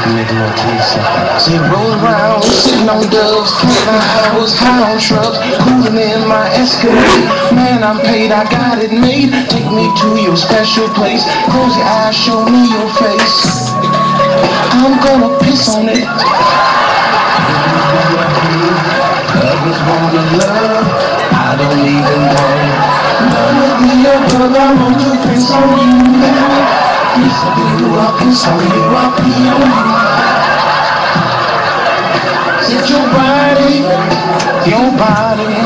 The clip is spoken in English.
Make a little taste. Say roll around, sitting on doves, counting hours, high on shrubs, cooling in my Escalade. Man, I'm paid, I got it made. Take me to your special place. Close your eyes, show me your face. I'm gonna piss on it. Others wanna love, I don't even want none of the above. I want to piss on you. Piss on you, I'll piss on you, I'll pee on you. Set your body